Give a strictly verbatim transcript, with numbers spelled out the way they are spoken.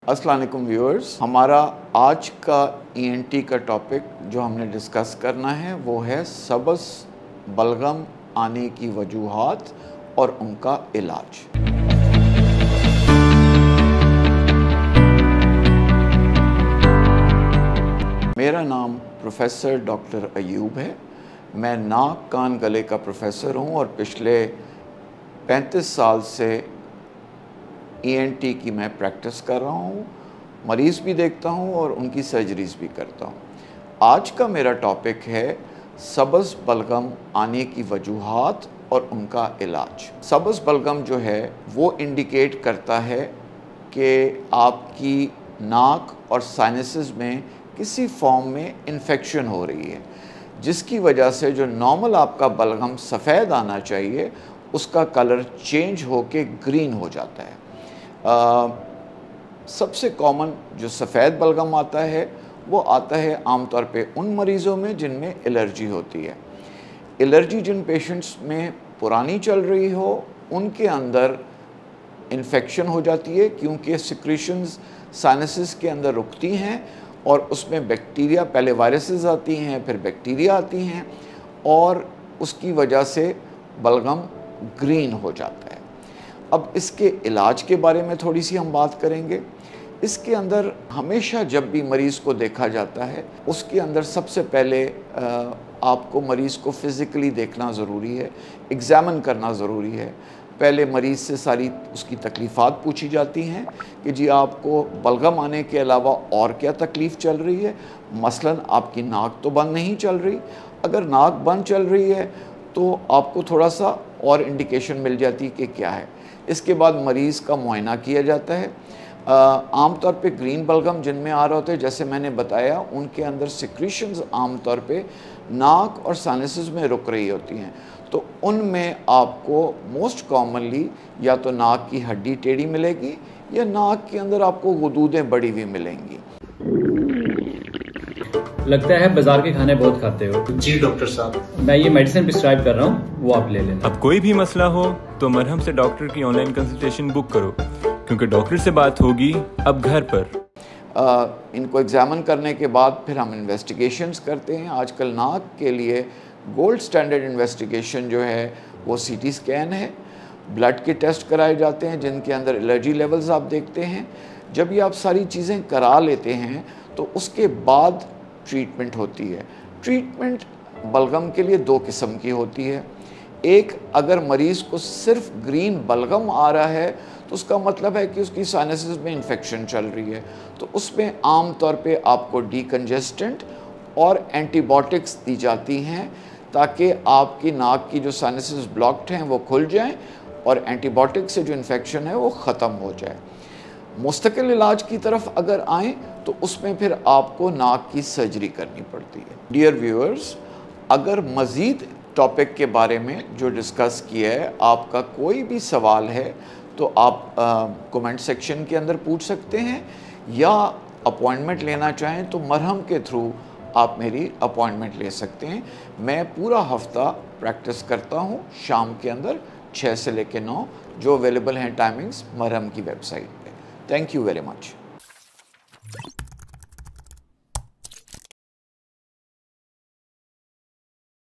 अस्सलाम वालेकुम व्यूअर्स, हमारा आज का ई एन टी का टॉपिक जो हमने डिस्कस करना है वो है सबस बलगम आने की वजूहात और उनका इलाज। मेरा नाम प्रोफेसर डॉक्टर अयूब है। मैं नाक कान गले का प्रोफेसर हूँ और पिछले पैंतीस साल से ई एन टी की मैं प्रैक्टिस कर रहा हूँ, मरीज़ भी देखता हूँ और उनकी सर्जरीज़ भी करता हूँ। आज का मेरा टॉपिक है सबस बलगम आने की वजूहात और उनका इलाज। सबस बलगम जो है वो इंडिकेट करता है कि आपकी नाक और साइनसेस में किसी फॉर्म में इन्फेक्शन हो रही है, जिसकी वजह से जो नॉर्मल आपका बलगम सफ़ेद आना चाहिए उसका कलर चेंज होके ग्रीन हो जाता है। आ, सबसे कॉमन जो सफ़ेद बलगम आता है वो आता है आमतौर पे उन मरीज़ों में जिनमें एलर्जी होती है। एलर्जी जिन पेशेंट्स में पुरानी चल रही हो उनके अंदर इन्फेक्शन हो जाती है, क्योंकि सिक्रीशंस साइनसेस के अंदर रुकती हैं और उसमें बैक्टीरिया, पहले वायरसेस आती हैं फिर बैक्टीरिया आती हैं और उसकी वजह से बलगम ग्रीन हो जाता है। अब इसके इलाज के बारे में थोड़ी सी हम बात करेंगे। इसके अंदर हमेशा जब भी मरीज़ को देखा जाता है उसके अंदर सबसे पहले आपको मरीज़ को फ़िज़िकली देखना ज़रूरी है, एग्ज़ामिन करना ज़रूरी है। पहले मरीज़ से सारी उसकी तकलीफ़ात पूछी जाती हैं कि जी आपको बलगम आने के अलावा और क्या तकलीफ़ चल रही है। मसलन आपकी नाक तो बंद नहीं चल रही, अगर नाक बंद चल रही है तो आपको थोड़ा सा और इंडिकेशन मिल जाती है कि क्या है। इसके बाद मरीज़ का मुआयना किया जाता है। आमतौर पे ग्रीन बलगम जिनमें आ रहे होते हैं, जैसे मैंने बताया, उनके अंदर सिक्रीशंस आमतौर पे नाक और साइनसेस में रुक रही होती हैं, तो उनमें आपको मोस्ट कॉमनली या तो नाक की हड्डी टेढ़ी मिलेगी या नाक के अंदर आपको गुदूदें बड़ी हुई मिलेंगी। लगता है बाजार के खाने बहुत खाते हो। जी डॉक्टर साहब, मैं ये मेडिसिन प्रिस्क्राइब कर रहा हूँ, वो आप ले लेना। अब कोई भी मसला हो तो मरहम से डॉक्टर की ऑनलाइन कंसल्टेशन बुक करो, क्योंकि डॉक्टर से बात होगी अब घर पर। आ, इनको एग्जामिन करने के बाद फिर हम इन्वेस्टिगेशंस करते हैं। आजकल नाक के लिए गोल्ड स्टैंडर्ड इन्वेस्टिगेशन जो है वो सी टी स्कैन है। ब्लड के टेस्ट कराए जाते हैं जिनके अंदर एलर्जी लेवल्स आप देखते हैं। जब ये आप सारी चीज़ें करा लेते हैं तो उसके बाद ट्रीटमेंट होती है। ट्रीटमेंट बलगम के लिए दो किस्म की होती है। एक, अगर मरीज़ को सिर्फ ग्रीन बलगम आ रहा है तो उसका मतलब है कि उसकी साइनसेस में इन्फेक्शन चल रही है, तो उसमें आम तौर पे आपको डीकंजेस्टेंट और एंटीबायोटिक्स दी जाती हैं ताकि आपकी नाक की जो साइनसेस ब्लॉक्ड हैं वो खुल जाएं और एंटीबायोटिक से जो इन्फेक्शन है वो ख़त्म हो जाए। मुस्तकिल इलाज की तरफ अगर आएँ तो उसमें फिर आपको नाक की सर्जरी करनी पड़ती है। डियर व्यूअर्स, अगर मज़ीद टॉपिक के बारे में जो डिस्कस किया है आपका कोई भी सवाल है तो आप कमेंट सेक्शन के अंदर पूछ सकते हैं, या अपॉइंटमेंट लेना चाहें तो मरहम के थ्रू आप मेरी अपॉइंटमेंट ले सकते हैं। मैं पूरा हफ्ता प्रैक्टिस करता हूँ शाम के अंदर छः से लेकर नौ, जो अवेलेबल हैं टाइमिंग्स मरहम की वेबसाइट पे। Thank you very much.